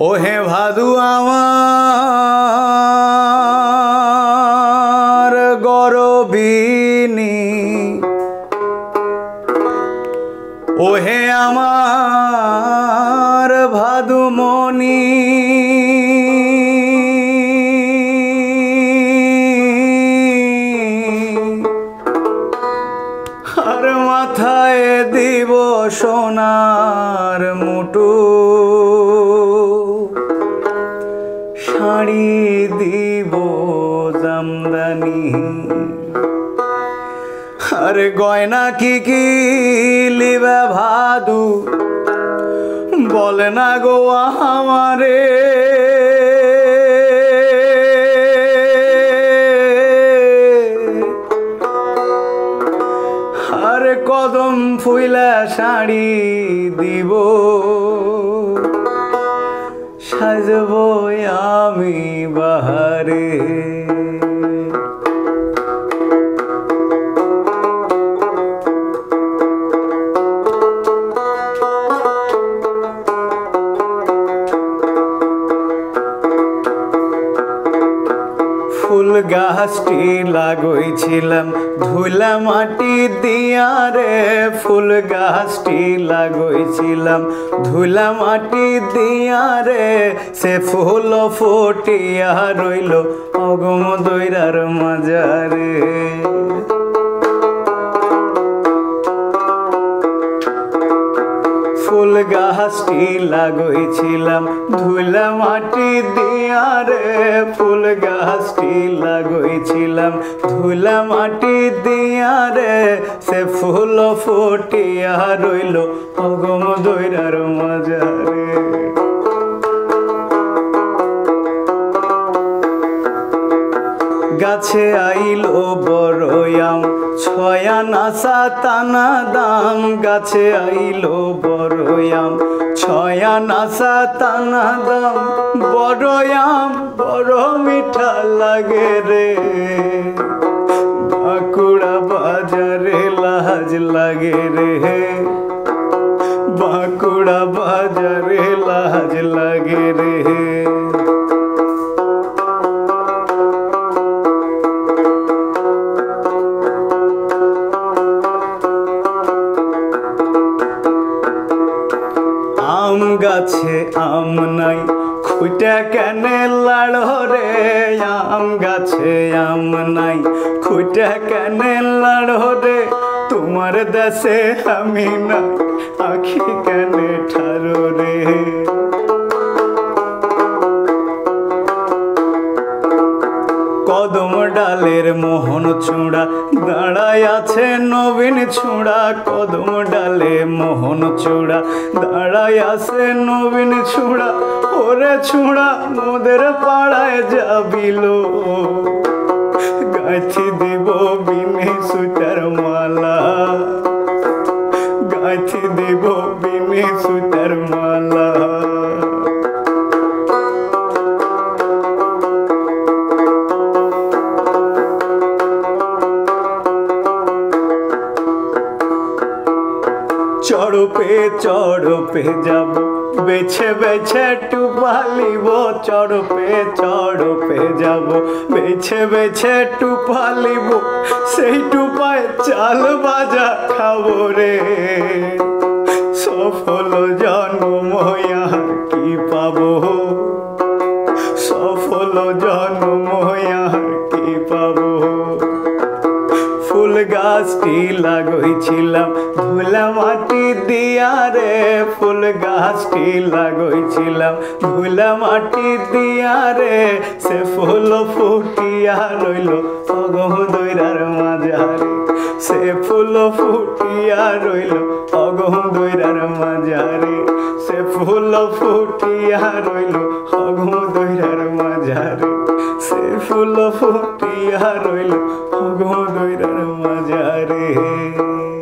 ওহে ভাদু আমার গরবিনী, ওহে আমার ভাদুমণি, আর মাথায় দিব সোনার মুকুট, শাড়ি দিব জামদানি, আর গয়না কি কি লিবে ভাদু বলে না গো আমারে। আর কদম ফুইলা শাড়ি দিব, সাজবো আমি বাহারে। ফুল গাছটি লাগাইছিলাম ধুলা মাটি দিয়া রে, ফুল গাছটি লাগাইছিলাম ধুলা মাটি দিয়া রে, সে ফুল ফুটিয়া রইল অগম দৈরার মাজারে। ফুল গাছটি লাগাইছিলাম ধুলা মাটি দিয়া রে, ফুল গাছটি লাগাইছিলাম ধুলা মাটি দিয়া রে, সে ফুল ফুটিয়া রইল অগম দৈরার মাজারে। গাছে আইলো বড়য়াম ছয়ানা সাতানা দাম, গাছে আইলো বড়য়াম ছয়ানা সাতানা দাম, বড়য়াম বড় মিঠা লাগে রে, বাঁকুড়া বাজারে লাজ লাগে রে, বাঁকুড়া বাজারে লাজ লাগে রে। আম গাছে আম নাই খুঁটা কেনে লাড়ো রে, আম গাছে আম নাই খুঁটা কেনে লাড়ো রে, তোমার দেশে আমি নাই আখি কেনে ঠারো রে। কদম ডালের মোহন চূড়া দাঁড়ায় আছে নবীন ছুঁড়া, কদম ডালে মোহন চূড়া দাঁড়ায় আছে নবীন ছুঁড়া, ওরে ছুঁড়া মোদের পাড়ায় যাবিল, গাঁথি দিব বিনে সুতার মালা, গাঁথি দিব বিনে সুতার মালা। চড়পে যাব বেছে বেছে টুপালিব, চড়পে যাব বেছে বেছে টুপালিব, সেই টুপায় চাল ভাজা খাবো রে, সফল জন্ম আর কি পাবো, সফল জন্ম আর কি পাবো। ফুল গাছটি লাগাইছিলাম ধুলা মাটি দিয়া রে, ফুল গাছটি লাগাইছিলাম ধুলা মাটি দিয়া রে, সে ফুল ফুটিয়া রইল অগম দৈরার মাজারে, সে ফুল ফুটিয়া রইল অগম দৈরার মাজারে, সে ফুল ফুটিয়া রইল অগম দৈরার মাজারে, সে ফুল ফুটিয়া রইল অগম দৈরার মাজারে।